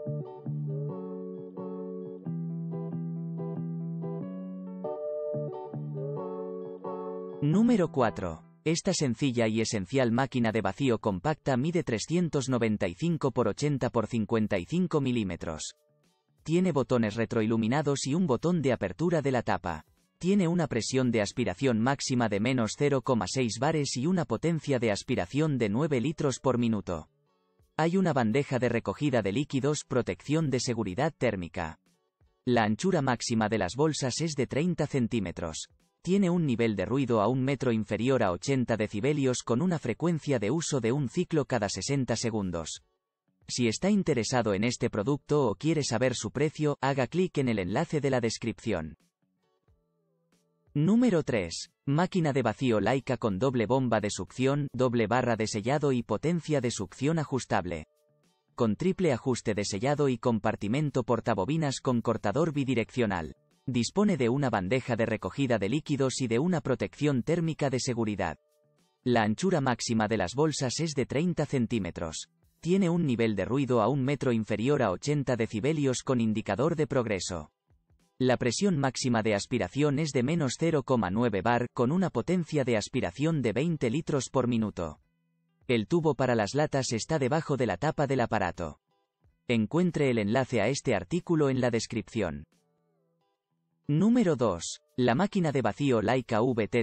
Número 4. Esta sencilla y esencial máquina de vacío compacta mide 395 x 80 x 55 milímetros. Tiene botones retroiluminados y un botón de apertura de la tapa. Tiene una presión de aspiración máxima de menos 0,6 bares y una potencia de aspiración de 9 litros por minuto. Hay una bandeja de recogida de líquidos, protección de seguridad térmica. La anchura máxima de las bolsas es de 30 centímetros. Tiene un nivel de ruido a 1 metro inferior a 80 decibelios con una frecuencia de uso de un ciclo cada 60 segundos. Si está interesado en este producto o quiere saber su precio, haga clic en el enlace de la descripción. Número 3. Máquina de vacío Laika con doble bomba de succión, doble barra de sellado y potencia de succión ajustable. Con triple ajuste de sellado y compartimento portabobinas con cortador bidireccional. Dispone de una bandeja de recogida de líquidos y de una protección térmica de seguridad. La anchura máxima de las bolsas es de 30 centímetros. Tiene un nivel de ruido a 1 metro inferior a 80 decibelios con indicador de progreso. La presión máxima de aspiración es de menos 0,9 bar, con una potencia de aspiración de 20 litros por minuto. El tubo para las latas está debajo de la tapa del aparato. Encuentre el enlace a este artículo en la descripción. Número 2. La máquina de vacío Laika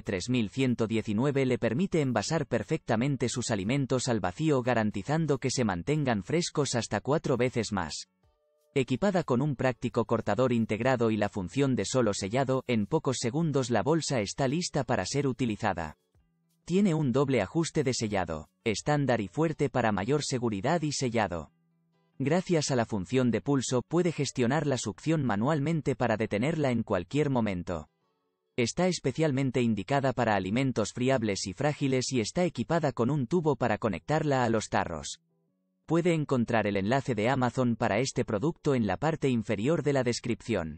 VT3119 le permite envasar perfectamente sus alimentos al vacío garantizando que se mantengan frescos hasta 4 veces más. Equipada con un práctico cortador integrado y la función de solo sellado, en pocos segundos la bolsa está lista para ser utilizada. Tiene un doble ajuste de sellado, estándar y fuerte para mayor seguridad y sellado. Gracias a la función de pulso, puede gestionar la succión manualmente para detenerla en cualquier momento. Está especialmente indicada para alimentos friables y frágiles y está equipada con un tubo para conectarla a los tarros. Puede encontrar el enlace de Amazon para este producto en la parte inferior de la descripción.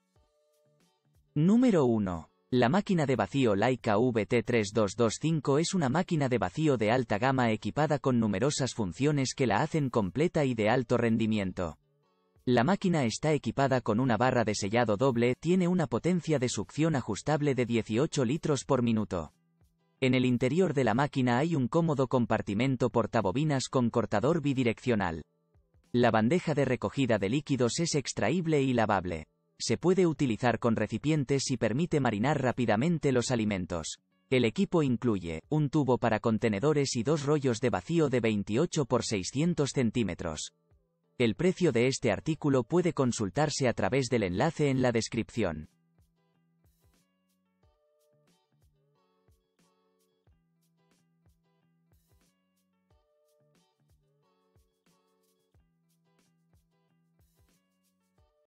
Número 1. La máquina de vacío Laika VT3225 es una máquina de vacío de alta gama equipada con numerosas funciones que la hacen completa y de alto rendimiento. La máquina está equipada con una barra de sellado doble, tiene una potencia de succión ajustable de 18 litros por minuto. En el interior de la máquina hay un cómodo compartimento portabobinas con cortador bidireccional. La bandeja de recogida de líquidos es extraíble y lavable. Se puede utilizar con recipientes y permite marinar rápidamente los alimentos. El equipo incluye un tubo para contenedores y 2 rollos de vacío de 28 x 600 centímetros. El precio de este artículo puede consultarse a través del enlace en la descripción.